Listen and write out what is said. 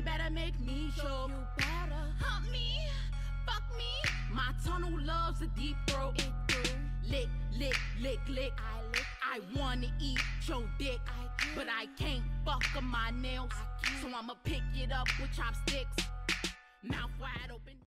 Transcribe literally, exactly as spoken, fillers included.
better make me show. You better Hump me, fuck me. My tunnel loves a deep throat. it do. Lick, lick, lick, lick. I lick. I wanna eat your dick, I do. but I can't fuck up my nails. I can't. So I'ma pick it up with chopsticks.